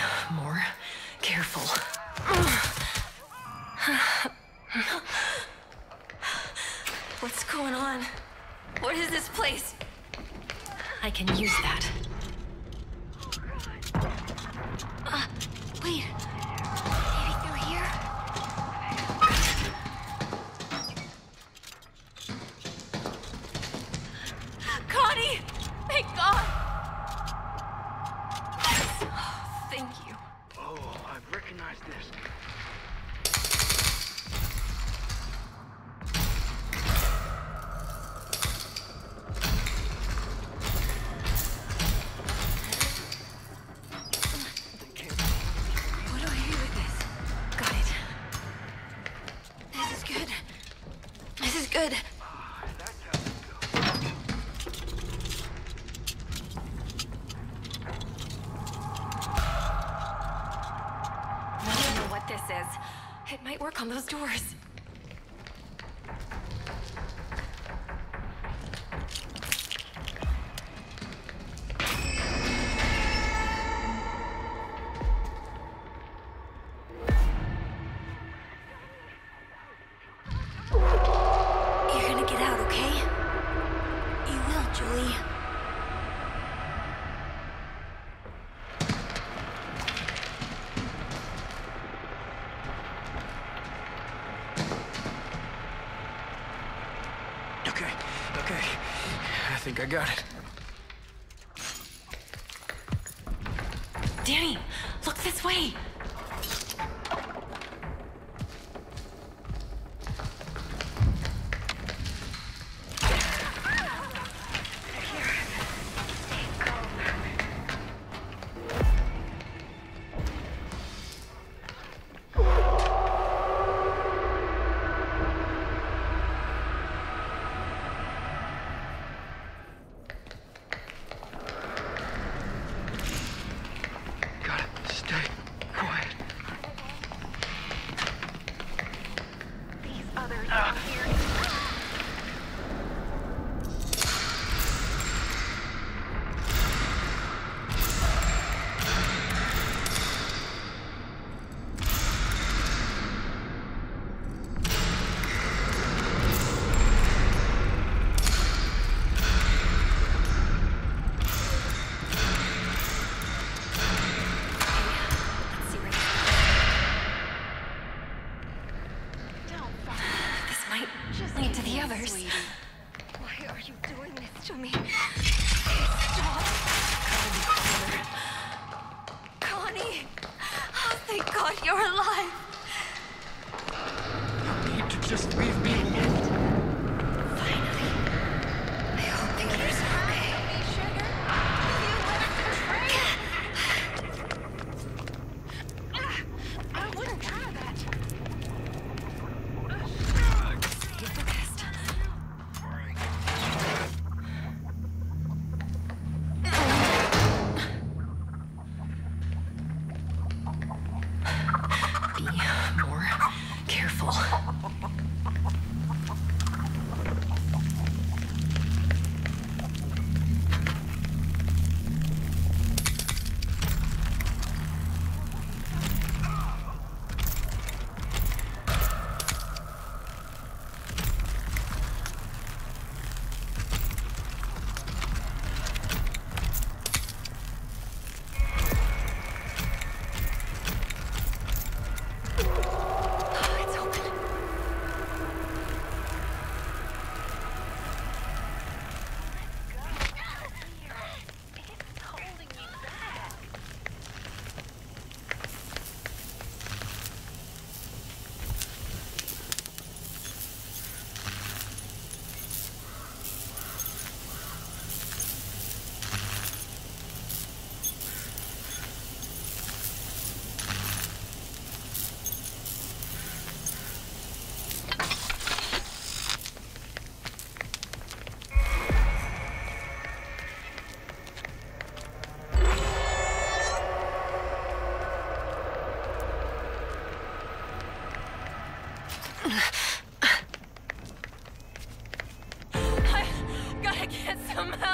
more careful. What's going on? What is this place? I can use that. Wait. Maybe through here? Connie! Thank God! Oh, thank you. Oh, I recognize this. What do I do with this? Got it. This is good. This is good. That's how it goes. I don't know what this is. It might work on those doors. You're gonna get out, okay? You will, Julie. Okay. I think I got it. Danny, look this way. Gotta stay quiet. These others are here. Let's see right Don't fuck. This might Just lead to leave the me, others. sweetie. Why are you doing this to me? Stop. Connie! Oh, thank God you're alive. You need to just leave me alone. Finally. I hope the others are okay. Me, sugar. You left the train. I wouldn't try that. Save the best. Be more careful. Oh, it's open. It's holding me back. I gotta get some help.